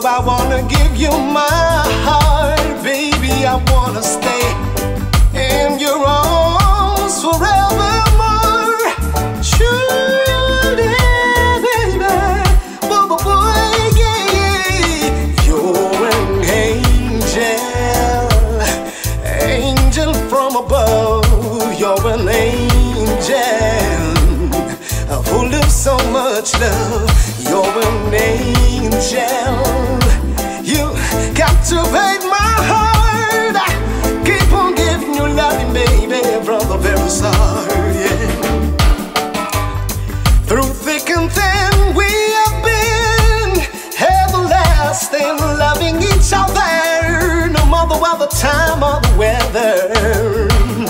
I wanna give you my heart, baby. I wanna stay in your arms forevermore. Truly, baby, boy, yeah. You're an angel from above. You're an angel full of so much love. You're an angel. You captivate my heart. I keep on giving you loving, baby, from the very start, yeah. Through thick and thin, we have been everlasting, loving each other, no matter what the time or the weather.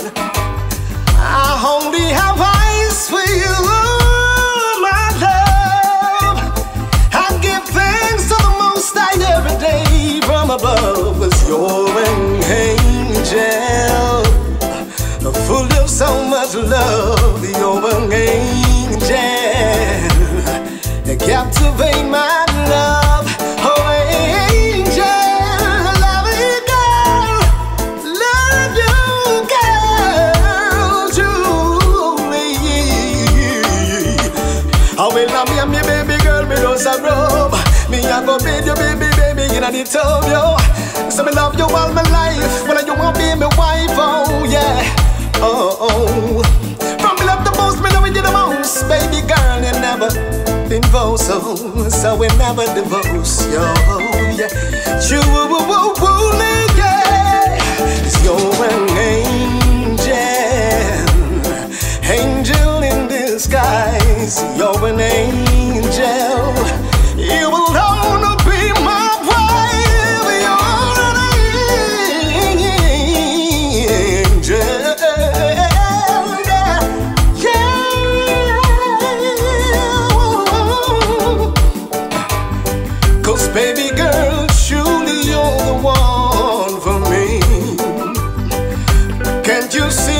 I only have eyes for you, my love. I give thanks to the Most High every day from above, 'cause you're an angel full of so much love. You're an angel, you captivate my love. Oh, angel, love you, girl, love you, girl, truly. I will love me and me baby girl, me just a rub. Me a go bid you, baby, baby, inna the tub, yo. So me love you all my life, when you want be my wife, oh yeah. Oh, from me love the most, me love you the most, baby girl, you never been divorced, so we never divorce, yo, yeah. Truly, yeah, 'cause you're an angel in disguise. You're an angel, you alone be my wife. You're an angel. Baby girl, surely you're the one for me. Can't you see?